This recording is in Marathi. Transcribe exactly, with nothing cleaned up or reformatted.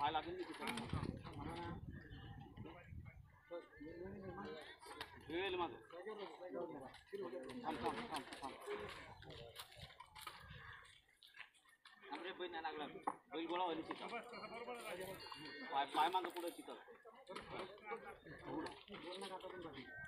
पाय लागेल वेळ माझं थांब थांब थांब थांब आमरे बैल नाही लागला बैल गोळा व्हायला शिकत पाय पाय मागं पुढे शिकत